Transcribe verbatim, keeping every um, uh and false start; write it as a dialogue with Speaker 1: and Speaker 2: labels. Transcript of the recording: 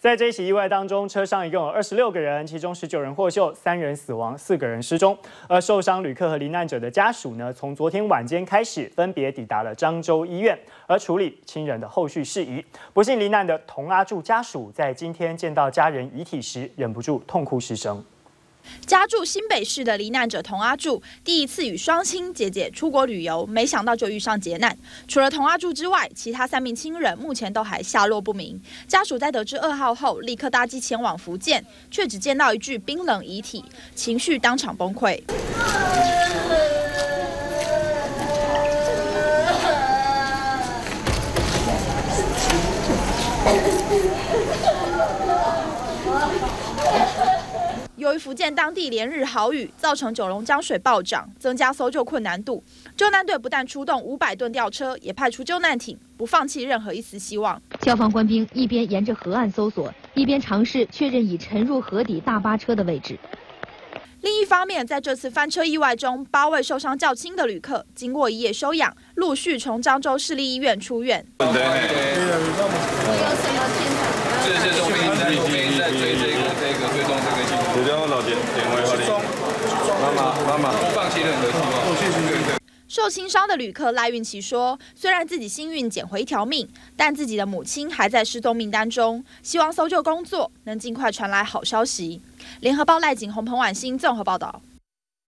Speaker 1: 在这起意外当中，车上一共有二十六个人，其中十九人获救，三人死亡，四个人失踪。而受伤旅客和罹难者的家属呢，从昨天晚间开始，分别抵达了漳州医院，而处理亲人的后续事宜。不幸罹难的童阿柱家属在今天见到家人遗体时，忍不住痛哭失声。
Speaker 2: 家住新北市的罹难者童阿柱，第一次与双亲姐姐出国旅游，没想到就遇上劫难。除了童阿柱之外，其他三名亲人目前都还下落不明。家属在得知噩耗后，立刻搭机前往福建，却只见到一具冰冷遗体，情绪当场崩溃。 由于福建当地连日豪雨，造成九龙江水暴涨，增加搜救困难度。救难队不但出动五百吨吊车，也派出救难艇，不放弃任何一丝希望。
Speaker 3: 消防官兵一边沿着河岸搜索，一边尝试确认已沉入河底大巴车的位置。
Speaker 2: 另一方面，在这次翻车意外中，八位受伤较轻的旅客经过一夜休养，陆续从漳州市立医院出院。我有什么现场？是是，我们一直在我们一直在追这个这个追踪这个系统。我叫老杰，电话给你。妈妈妈妈，不放弃任何希望。谢谢。受轻伤的旅客赖运琪说：“虽然自己幸运捡回一条命，但自己的母亲还在失踪名单中，希望搜救工作能尽快传来好消息。”联合报赖景宏、彭婉欣综合报道。